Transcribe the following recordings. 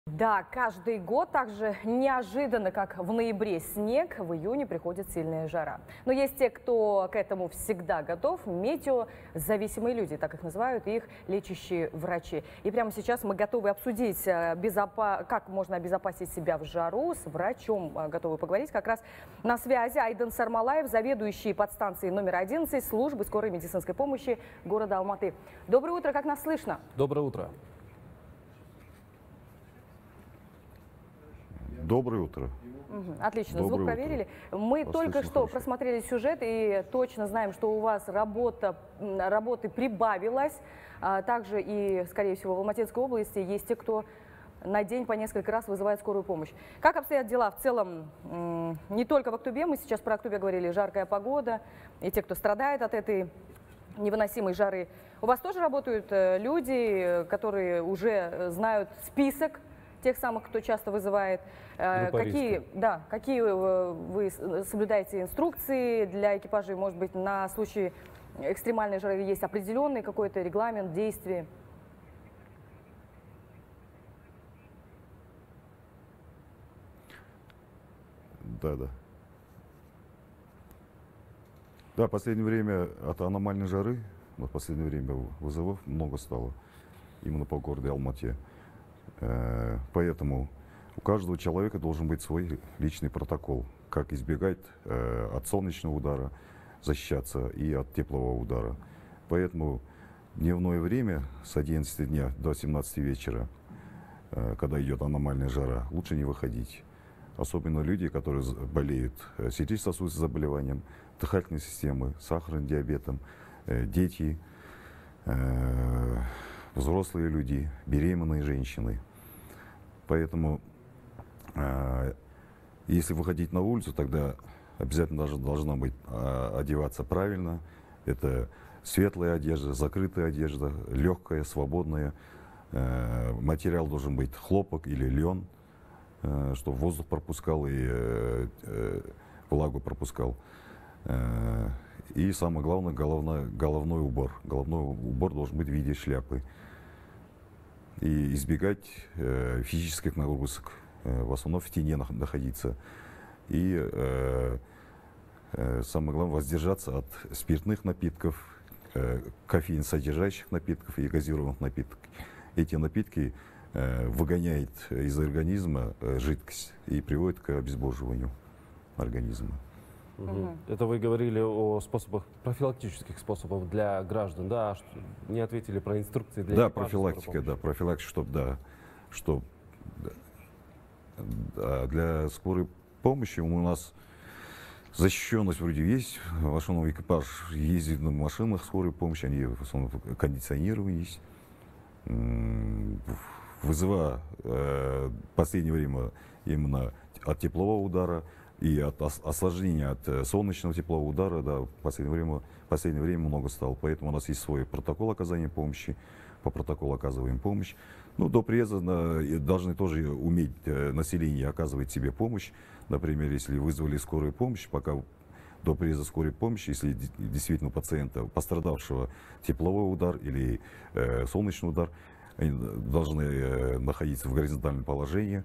Да, каждый год так же неожиданно, как в ноябре снег, в июне приходит сильная жара. Но есть те, кто к этому всегда готов, метеозависимые люди, так их называют, и их лечащие врачи. И прямо сейчас мы готовы обсудить, как можно обезопасить себя в жару, с врачом готовы поговорить. Как раз на связи Айдан Сармалаев, заведующий подстанцией номер 11 службы скорой медицинской помощи города Алматы. Доброе утро, как нас слышно? Доброе утро. Доброе утро. Отлично, Доброе звук утро. проверили. Мы Вас только слышно что хорошо. просмотрели сюжет и точно знаем, что у вас работы прибавилось. Также и, скорее всего, в Алматинской области есть те, кто на день по несколько раз вызывает скорую помощь. Как обстоят дела в целом не только в Актубе, мы сейчас про Актубе говорили, жаркая погода, и те, кто страдает от этой невыносимой жары. У вас тоже работают люди, которые уже знают список тех самых, кто часто вызывает. Какие вы соблюдаете инструкции для экипажей? Может быть, на случай экстремальной жары есть определенный какой-то регламент действий? Да. Да, в последнее время от аномальной жары, в последнее время вызовов много стало, именно по городу Алмате. Поэтому у каждого человека должен быть свой личный протокол, как избегать от солнечного удара, защищаться и от теплого удара. Поэтому в дневное время с 11 дня до 17 вечера, когда идет аномальная жара, лучше не выходить. Особенно люди, которые болеют сердечно-сосудистым заболеванием, дыхательной системой, сахарным диабетом, дети, взрослые люди, беременные женщины. Поэтому, если выходить на улицу, тогда обязательно должна быть одеваться правильно. Это светлая одежда, закрытая одежда, легкая, свободная. Материал должен быть хлопок или лен, чтобы воздух пропускал и влагу пропускал. И самое главное, головной убор. Головной убор должен быть в виде шляпы. И избегать физических нагрузок, в основном в тени находиться. И самое главное, воздержаться от спиртных напитков, кофеин содержащих напитков и газированных напитков. Эти напитки выгоняют из организма жидкость и приводят к обезвоживанию организма. Это вы говорили о способах, профилактических способах для граждан, да? Не ответили про инструкции для экипажа Профилактика, чтобы для скорой помощи у нас защищенность вроде есть. В основном экипаж ездит на машинах скорой помощи, они в основном кондиционированы есть. Вызова в последнее время именно от теплового удара и от осложнения от солнечного теплового удара, да, в последнее время много стало. Поэтому у нас есть свой протокол оказания помощи, по протоколу оказываем помощь. Ну, до приезда должны тоже уметь население оказывать себе помощь. Например, если вызвали скорую помощь, пока до приезда скорой помощи, если действительно у пациента пострадавшего тепловой удар или солнечный удар, они должны находиться в горизонтальном положении,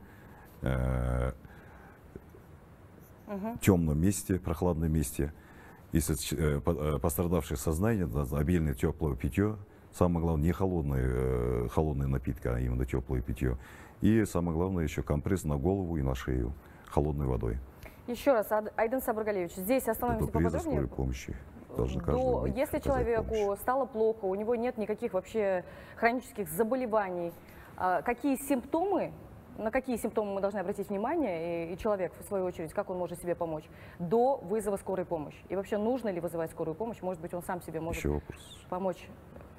темном месте, прохладном месте. Если пострадавшее сознание, обильное теплое питье, самое главное, не холодные напитки, а именно теплое питье. И самое главное еще компресс на голову и на шею холодной водой. Еще раз, Айдан Сабрагалевич, здесь остановимся поподробнее. Скорой помощи. Если человеку стало плохо, у него нет никаких вообще хронических заболеваний, какие симптомы, на какие симптомы мы должны обратить внимание, и человек, в свою очередь, как он может себе помочь до вызова скорой помощи? И вообще, нужно ли вызывать скорую помощь? Может быть, он сам себе может помочь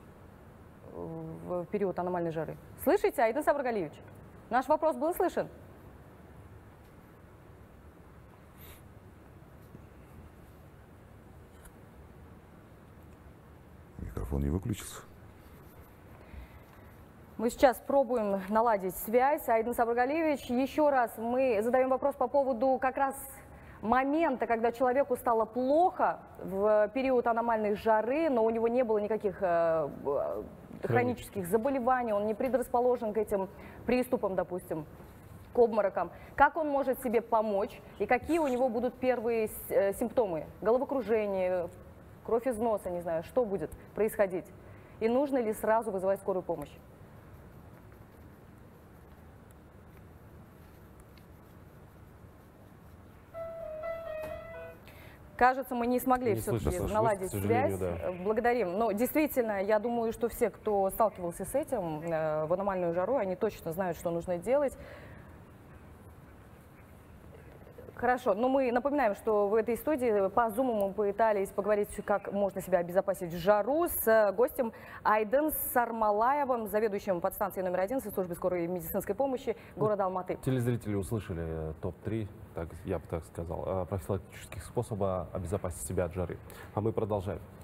в период аномальной жары? Слышите, Айдан Сабрагалевич? Наш вопрос был слышен? Микрофон не выключился. Мы сейчас пробуем наладить связь. Айдан Сабрагалевич, еще раз мы задаем вопрос по поводу как раз момента, когда человеку стало плохо в период аномальной жары, но у него не было никаких хронических заболеваний, он не предрасположен к этим приступам, допустим, к обморокам. Как он может себе помочь и какие у него будут первые симптомы? Головокружение, кровь из носа, не знаю, что будет происходить? И нужно ли сразу вызывать скорую помощь? Кажется, мы не смогли Не все-таки слышно, Саша, наладить к сожалению, связь. да. Благодарим. Но действительно, я думаю, что все, кто сталкивался с этим в аномальную жару, они точно знают, что нужно делать. Хорошо, но мы напоминаем, что в этой студии по Zoom мы пытались поговорить, как можно себя обезопасить в жару с гостем Айдын Сармалаевым, заведующим подстанцией номер 1 службы скорой медицинской помощи города Алматы. Телезрители услышали топ-3, так, я бы так сказал, профилактических способов обезопасить себя от жары. А мы продолжаем.